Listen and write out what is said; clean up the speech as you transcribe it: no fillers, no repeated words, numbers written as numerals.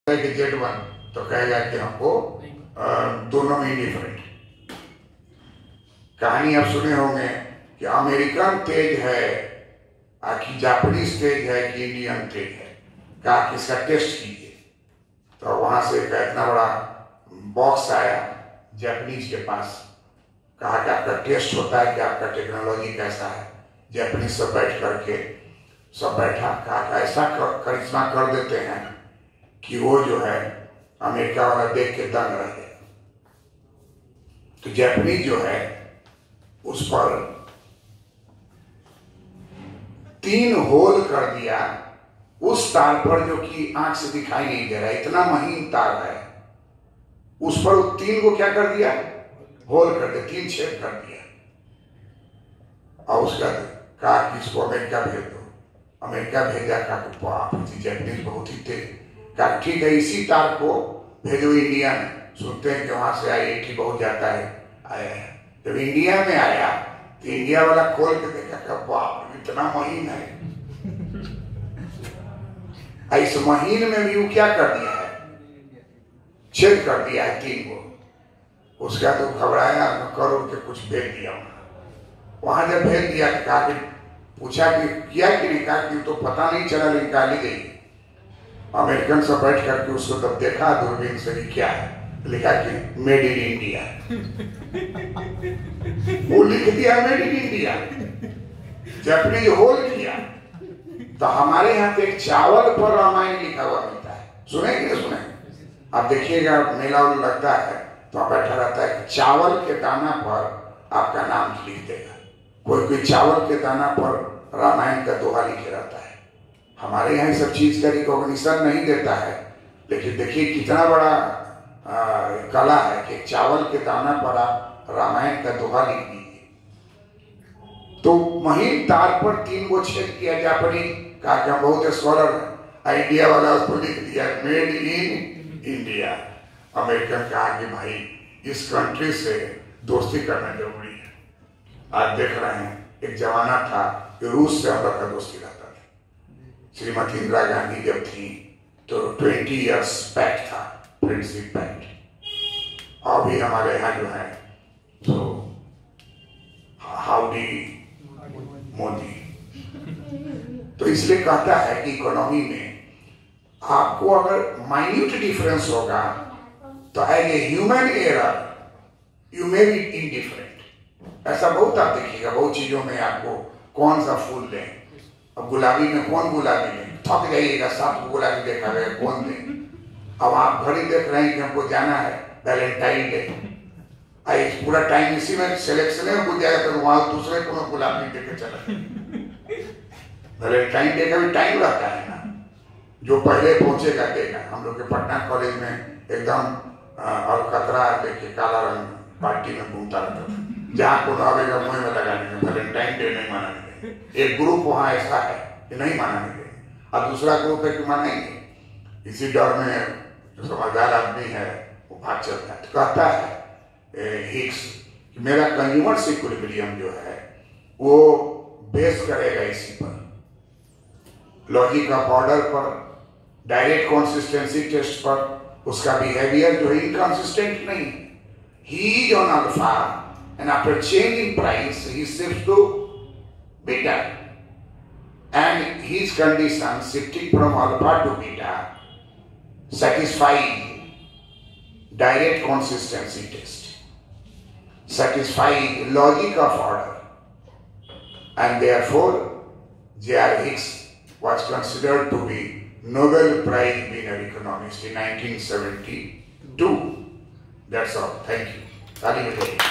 कि jet one तो कहेगा कि हमको दोनों में डिफरेंट। कहानी आप सुने होंगे कि अमेरिकन तेज है कि जापानीज तेज है कि इंडियन तेज है, कहा कि इसका टेस्ट कीजिए। तो वहां से एक इतना बड़ा बॉक्स आया जापानीज के पास, कहा कि आपका टेस्ट होता है कि आपका टेक्नोलॉजी कैसा है। जापानीज सब बैठ करके सब बैठा, कहा कि ऐसा करिश्मा कर देते हैं कि वो जो है अमेरिका वाला देख के दंग रह गया। तो जापानीज जो है उस पर 3 होल कर दिया उस तार पर जो कि आंख से दिखाई नहीं दे रहा, इतना महीन तार है, उस पर 3 को क्या कर दिया, होल कर दिया, 3 छेद कर दिया। और उसका कहा कि इसको अमेरिका भेज दो। अमेरिका भेजा, कहा कि बाप रे जापानीज बहुत ही थे। कहा ठीक है इसी तार को भेजो इंडिया में, सुनते हैं कि वहां से IIT बहुत जाता है, आया है। जब इंडिया में आया तो इंडिया वाला खोल के देखा कि बाप इतना महीन है। इस महीन में भी वो क्या कर दिया है, छेद कर दिया है 3 को। उसका तो घबराया, करोड़ के कुछ भेज दिया वहां। जब भेज दिया तो कहा कि पूछा कि किया कि नहीं, कहा कि तो पता नहीं चला लेकिन गाली गई। अमेरिकन सब बैठ करके उसको तब देखा दूरबीन से क्या है, लिखा कि मेड इन इंडिया। वो लिख दिया मेड इन इंडिया, जापानीज होल किया। तो हमारे यहाँ पे एक चावल पर रामायण लिखा हुआ मिलता है, सुने कि नहीं सुने? आप देखिएगा मेला लगता है तो आप बैठा रहता है कि चावल के दाना पर आपका नाम लिख देगा। कोई चावल के दाना पर रामायण का दोहा लिखे रहता है। हमारे यहाँ सब चीज का रिकॉग्निशन नहीं देता है, लेकिन देखिए कितना बड़ा कला है कि चावल के दाना पर आप रामायण का दोहा लिख दीजिए। तो महीन तार पर 3 को छेद किया जापानी, कहा कि हम बहुत स्कॉलर हैं, इंडिया वाला उसको लिख दिया मेड इन इंडिया। अमेरिकन कहा कि भाई इस कंट्री से दोस्ती करना जरूरी है। आज देख रहे हैं एक जमाना था कि रूस से हम लोग का दोस्ती रहता था। श्रीमती इंदिरा गांधी जब थी तो 20 इयर्स पैक्ट था, फ्रेंडशिप पैक्ट। अभी हमारे यहाँ जो है तो हाउडी मोदी। तो इसलिए कहता है कि इकोनॉमी में आपको अगर माइन्यूट डिफरेंस होगा तो as a human error you may be indifferent. ऐसा बहुत आप देखिएगा, बहुत चीजों में आपको कौन सा फूल लें, अब गुलाबी में कौन गुलाबी लें, थक जाइएगा 7 गुलाबी देखा गया कौन लें। अब आप घड़ी देख रहे हैं कि हमको जाना है वैलेंटाइन डे, पूरा टाइम इसी में सिलेक्शन में गुजर जाएगा, तो वहां दूसरे को गुलाब नहीं देकर चला। वैलेंटाइन डे का भी टाइम रहता है ना, जो पहले पहुंचेगा देगा। हम लोग के पटना कॉलेज में एकदम अलकतरा लेके काला रंग पार्टी में घूमता रहता था, जहाँ को आवेगा मुंह में लगाने में वैलेंटाइन डे नहीं मनाने देंगे। एक ग्रुप वहाँ ऐसा है कि नहीं मनाने देंगे, और दूसरा ग्रुप है कि मनाएंगे। इसी डर में जो समझदार आदमी है वो भाग चलता है। तो कहता है हिक्स कि मेरा कंज्यूमर इक्विलिब्रियम जो है वो बेस करेगा इसी पर, लॉजिक ऑफ ऑर्डर पर, डायरेक्ट कंसिस्टेंसी टेस्ट पर। उसका बिहेवियर जो है इनकंसिस्टेंट नहीं, he is on alpha and after change in price he shifts to beta, and his condition shifting from alpha to beta satisfying direct consistency test, satisfying logic of order, and therefore J.R. Hicks was considered to be Nobel Prize winner economist in 1972. That's all. Thank you.